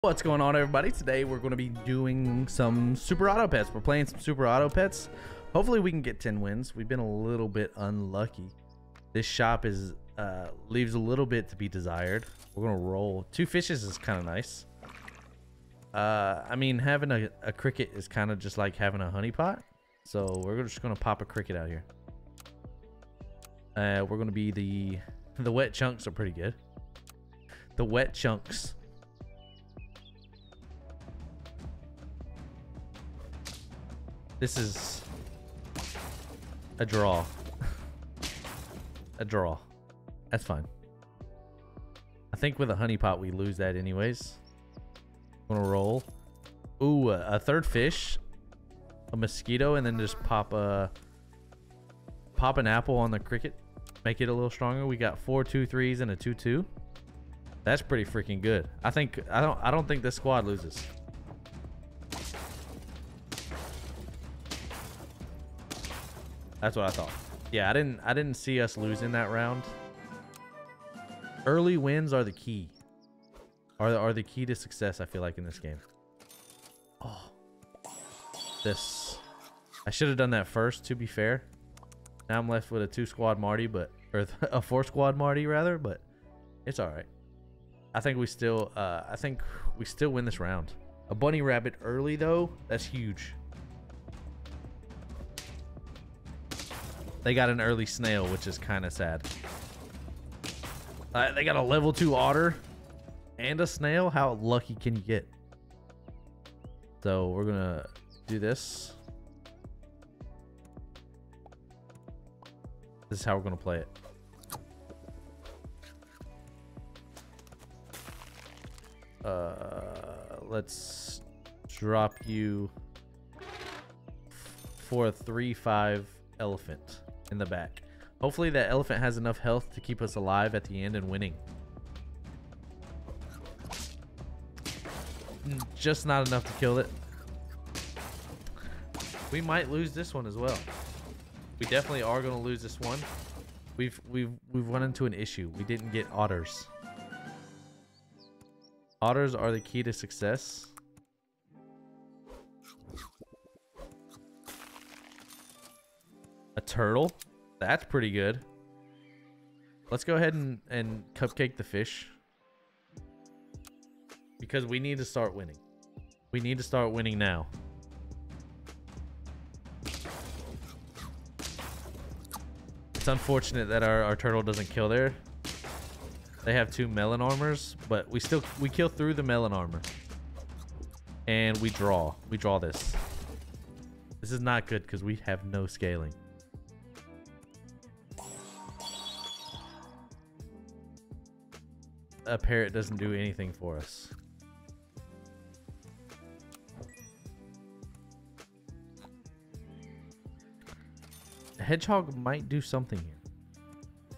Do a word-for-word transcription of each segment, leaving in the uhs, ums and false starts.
What's going on, everybody? Today we're going to be doing some super auto pets. We're playing some super auto pets. Hopefully we can get ten wins. We've been a little bit unlucky. This shop is uh leaves a little bit to be desired. We're gonna roll two fishes is kind of nice. uh I mean, having a, a cricket is kind of just like having a honey pot, so we're just gonna pop a cricket out here. Uh we're gonna be the the wet chunks are pretty good. The wet chunks. This is a draw. A draw. That's fine. I think with a honey pot we lose that anyways. I'm gonna roll. Ooh, a, a third fish, a mosquito, and then just pop a pop an apple on the cricket. Make it a little stronger. We got four two threes and a two two. That's pretty freaking good. I think I don't I don't think this squad loses. That's what I thought. Yeah, I didn't I didn't see us losing that round. Early wins are the key. Are the, are the key to success, I feel like, in this game. Oh. This. I should have done that first, to be fair. Now I'm left with a two squad Marty, but or a four squad Marty rather, but it's all right. I think we still uh I think we still win this round. A bunny rabbit early though, that's huge. They got an early snail, which is kind of sad. Uh, they got a level two otter and a snail. How lucky can you get? So we're gonna do this. This is how we're gonna play it. Uh, let's drop you for a three five elephant in the back. Hopefully that elephant has enough health to keep us alive at the end and winning. Just not enough to kill it. We might lose this one as well. We definitely are going to lose this one. We've we've we've run into an issue. We didn't get otters. Otters are the key to success. A turtle. That's pretty good. Let's go ahead and, and cupcake the fish. Because we need to start winning. We need to start winning now. It's unfortunate that our, our turtle doesn't kill there. They have two melon armors, but we still we kill through the melon armor. And we draw. We draw this. This is not good because we have no scaling. A parrot doesn't do anything for us. A hedgehog might do something here.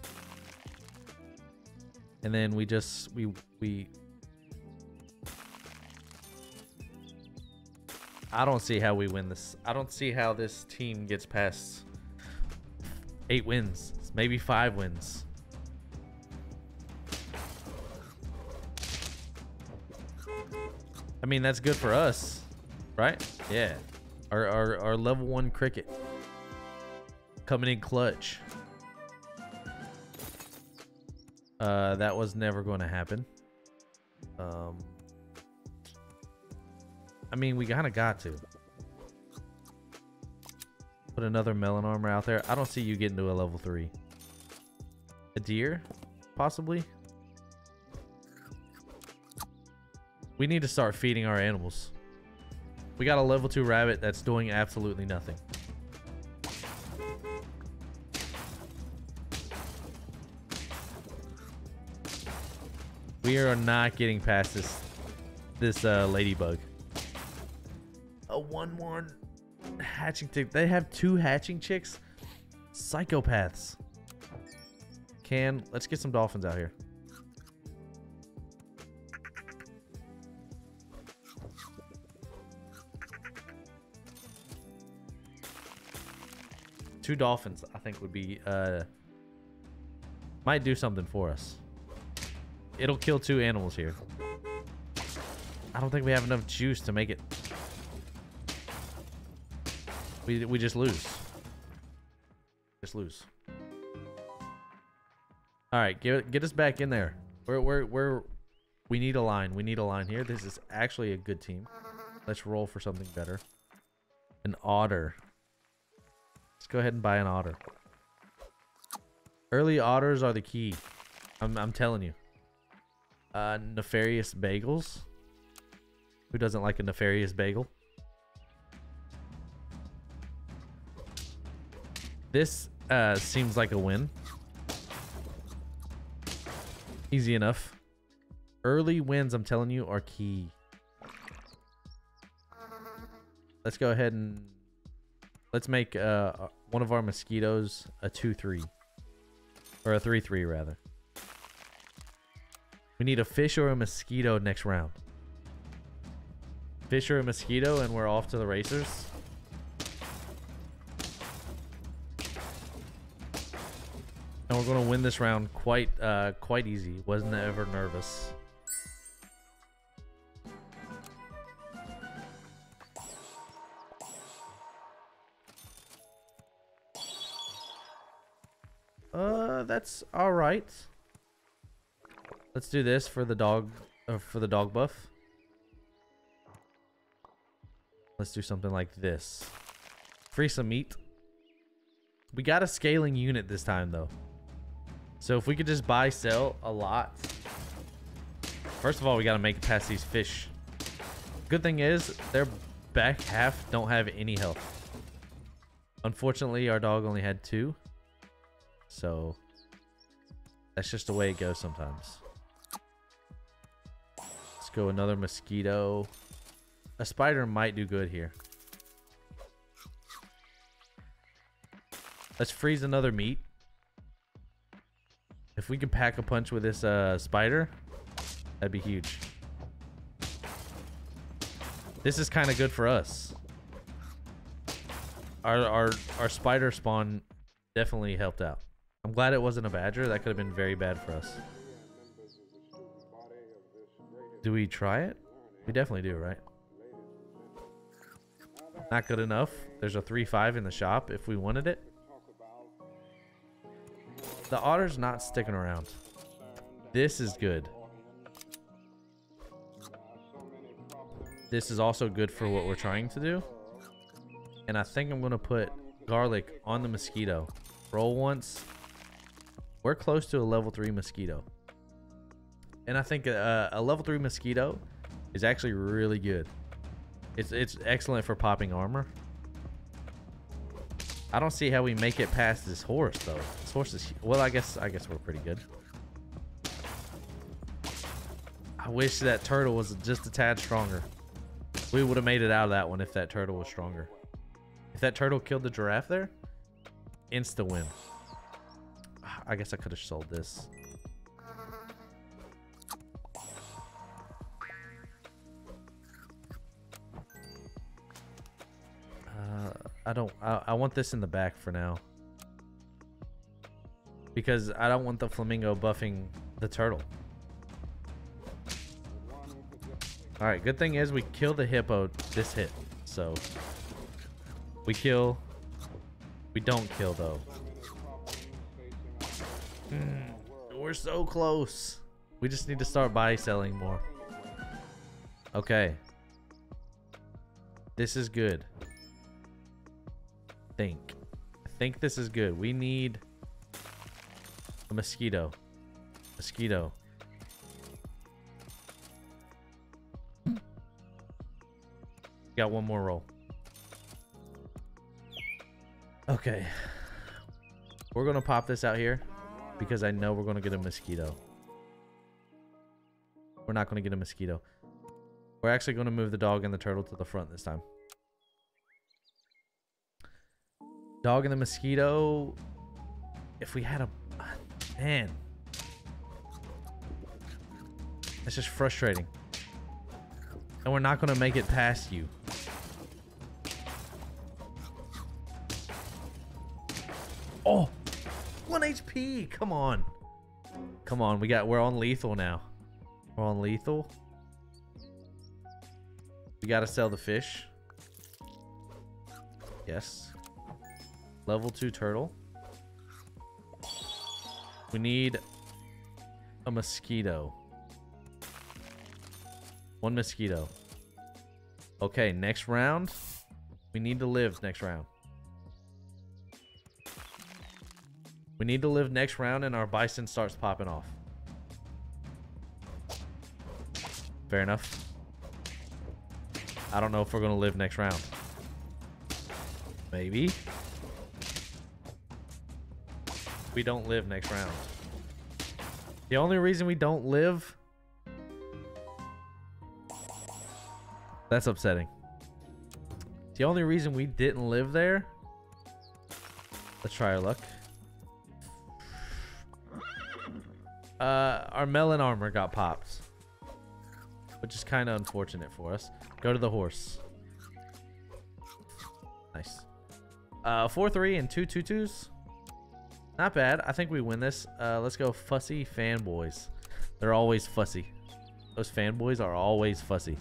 And then we just we we I don't see how we win this. I don't see how this team gets past eight wins, maybe five wins. I mean, that's good for us, right? Yeah. Our, our, our level one cricket coming in clutch. Uh, that was never going to happen. Um, I mean, we kind of got to. Put another melon armor out there. I don't see you getting to a level three. A deer, possibly. We need to start feeding our animals. We got a level two rabbit that's doing absolutely nothing. We are not getting past this this uh, ladybug. A one one hatching tick. They have two hatching chicks. Psychopaths. Can let's get some dolphins out here. Two dolphins, I think, would be uh might do something for us. It'll kill two animals here. I don't think we have enough juice to make it. We, we just lose. Just lose. All right, get, get us back in there. We're, we're, we're, we need a line. We need a line here. This is actually a good team. Let's roll for something better. An otter. Let's go ahead and buy an otter. Early otters are the key. I'm, I'm telling you. Uh, nefarious bagels. Who doesn't like a nefarious bagel? This uh, seems like a win. Easy enough. Early wins, I'm telling you, are key. Let's go ahead and let's make uh, one of our mosquitoes a two three. Or a three three, rather. We need a fish or a mosquito next round. Fish or a mosquito, and we're off to the racers. And we're going to win this round quite uh, quite easy. Wasn't ever nervous. Uh, that's all right. Let's do this for the dog, uh, for the dog buff. Let's do something like this. Free some meat. We got a scaling unit this time, though. So if we could just buy, sell a lot. First of all, we got to make it past these fish. Good thing is, their back half don't have any health. Unfortunately, our dog only had two. So that's just the way it goes sometimes. Let's go another mosquito. A spider might do good here. Let's freeze another meat. If we can pack a punch with this uh, spider, that'd be huge. This is kind of good for us. Our, our, our spider spawn definitely helped out. I'm glad it wasn't a badger. That could have been very bad for us. Do we try it? We definitely do, right? Not good enough. There's a three five in the shop if we wanted it. The otter's not sticking around. This is good. This is also good for what we're trying to do. And I think I'm going to put garlic on the mosquito. Roll once. We're close to a level three mosquito. And I think a, a level three mosquito is actually really good. It's, it's excellent for popping armor. I don't see how we make it past this horse, though. This horse is... Well, I guess, I guess we're pretty good. I wish that turtle was just a tad stronger. We would have made it out of that one if that turtle was stronger. If that turtle killed the giraffe there, insta win. I guess I could have sold this. Uh, I don't. I, I want this in the back for now. Because I don't want the flamingo buffing the turtle. Alright, good thing is we kill the hippo this hit. So we kill. We don't kill though. Mm, we're so close. We just need to start buy selling more. Okay. This is good. Think. I think this is good. We need a mosquito. Mosquito. Got one more roll. Okay. We're going to pop this out here because I know we're going to get a mosquito. We're not going to get a mosquito. We're actually going to move the dog and the turtle to the front this time. Dog and the mosquito. If we had a... Man. That's just frustrating. And we're not going to make it past you. Oh! one H P! Come on. Come on, we got... We're on lethal now. We're on lethal. We gotta sell the fish. Yes. Level two turtle. We need a mosquito. One mosquito. Okay, next round. We need to live next round. We need to live next round and our bison starts popping off. Fair enough. I don't know if we're going to live next round. Maybe. We don't live next round. The only reason we don't live... That's upsetting. The only reason we didn't live there... Let's try our luck. Uh, our melon armor got popped. Which is kind of unfortunate for us. Go to the horse. Nice. Uh, four three and two two twos. Not bad. I think we win this. Uh, let's go fussy fanboys. They're always fussy. Those fanboys are always fussy.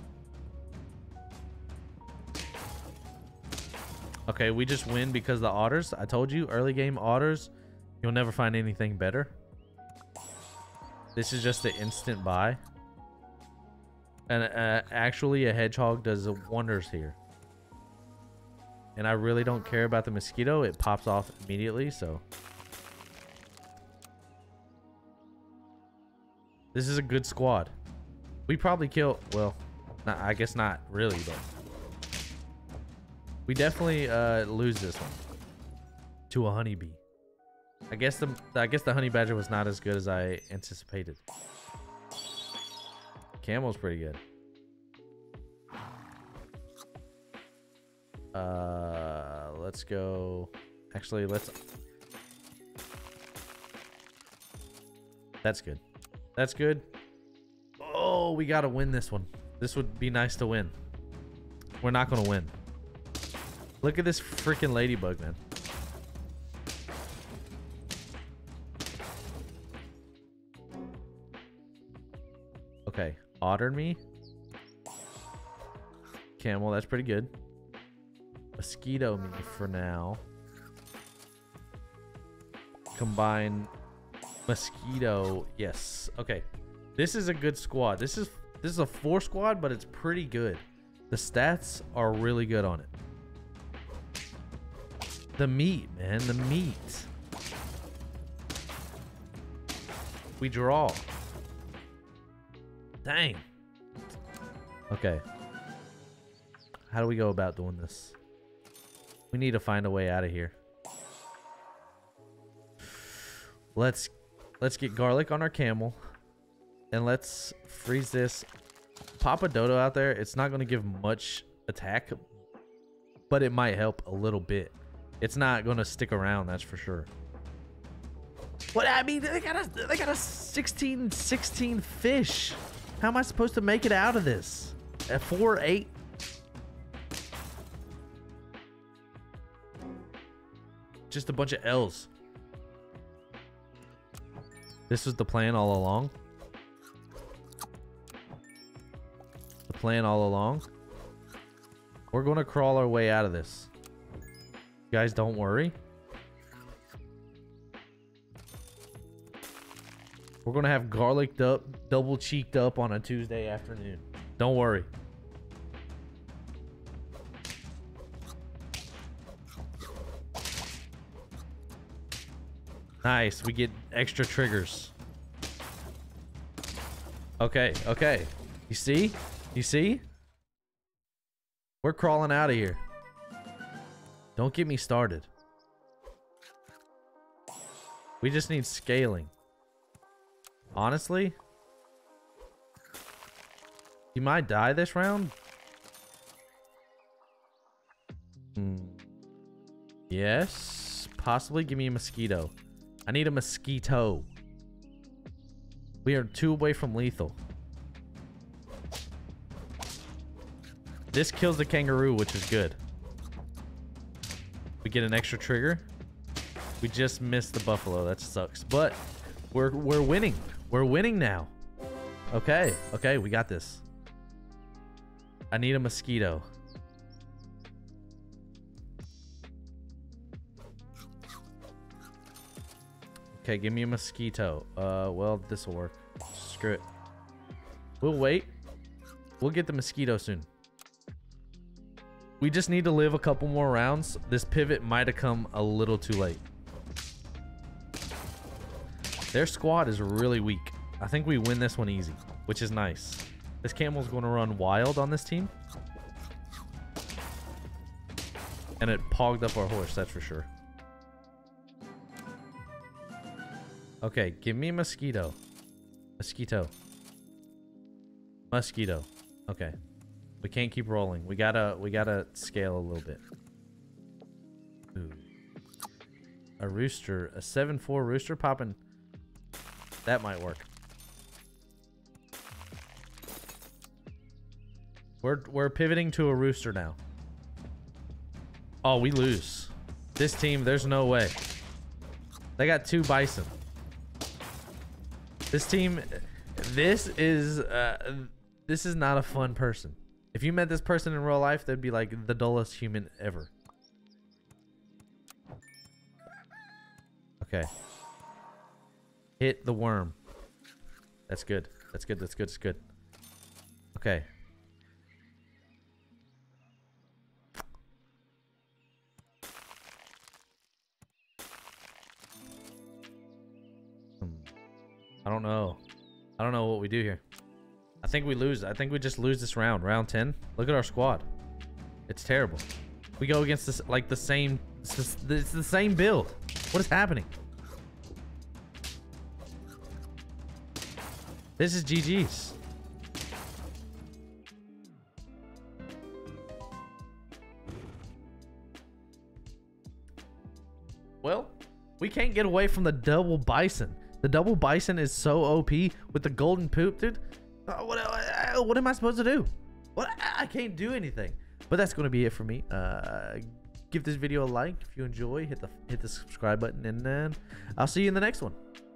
Okay, we just win because the otters. I told you, early game otters, you'll never find anything better. This is just the instant buy. And uh, actually, a hedgehog does wonders here. And I really don't care about the mosquito. It pops off immediately, so... This is a good squad. We probably kill... Well, not, I guess not really, but... We definitely uh, lose this one. To a honeybee. I guess the I guess the honey badger was not as good as I anticipated. Camel's pretty good. Uh, let's go. Actually, let's. That's good. That's good. Oh, we gotta win this one. This would be nice to win. We're not gonna win. Look at this freaking ladybug, man. Okay, otter me. Camel, that's pretty good. Mosquito me for now. Combine mosquito. Yes. Okay. This is a good squad. This is this is a four squad, but it's pretty good. The stats are really good on it. The meat, man, the meat. We draw. Dang. Okay. How do we go about doing this? We need to find a way out of here. Let's let's get garlic on our camel. And let's freeze this. Pop a dodo out there. It's not going to give much attack, but it might help a little bit. It's not going to stick around, that's for sure. What I mean, they got a they got a sixteen sixteen fish. How am I supposed to make it out of this? At four eight? Just a bunch of L's. This was the plan all along. The plan all along. We're going to crawl our way out of this. Guys, don't worry. We're gonna have garlic up, double cheeked up on a Tuesday afternoon. Don't worry. Nice, we get extra triggers. Okay, okay. You see? You see? We're crawling out of here. Don't get me started. We just need scaling. Honestly, you might die this round. Hmm. Yes, possibly. Give me a mosquito. I need a mosquito. We are two away from lethal. This kills the kangaroo, which is good. We get an extra trigger. We just missed the buffalo. That sucks. But we're we're winning. We're winning now. Okay. Okay, we got this. I need a mosquito. Okay, give me a mosquito. Uh, well, this will work. Screw it. We'll wait. We'll get the mosquito soon. We just need to live a couple more rounds. This pivot might have come a little too late. Their squad is really weak. I think we win this one easy, which is nice. This camel's going to run wild on this team. And it pogged up our horse, that's for sure. Okay, give me a mosquito. Mosquito. Mosquito. Okay. We can't keep rolling. We gotta we gotta scale a little bit. Ooh. A rooster. A seven four rooster popping. That might work. We're we're pivoting to a rooster now. Oh, we lose. This team, there's no way. They got two bison. This team, this is uh, this is not a fun person. If you met this person in real life, they'd be like the dullest human ever. Okay. Hit the worm. That's good. That's good. That's good. That's good. Okay. I don't know. I don't know what we do here. I think we lose. I think we just lose this round. Round ten. Look at our squad. It's terrible. We go against this like the same. It's the, it's the same build. What is happening? This is G G's. Well, we can't get away from the double bison. The double bison is so O P with the golden poop, dude. Uh, what, uh, what am I supposed to do? What? I can't do anything. But that's going to be it for me. Uh, give this video a like if you enjoy. Hit the hit the subscribe button, and then I'll see you in the next one.